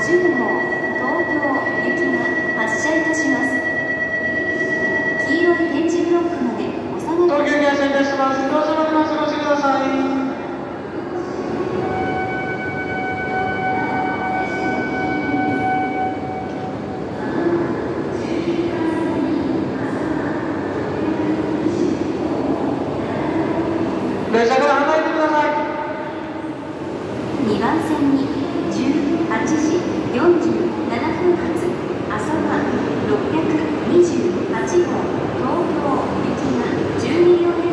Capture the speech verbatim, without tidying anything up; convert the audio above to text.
じゅうごう東京行きが発車いたします。黄色い点字ブロックまでお下がり東京に発車いたします。どうぞお待ちください。列車から離れてください。 にばん線にじゅうはちじよんじゅうななふん発朝はろっぴゃくにじゅうはちごう東京行きがじゅうにりょう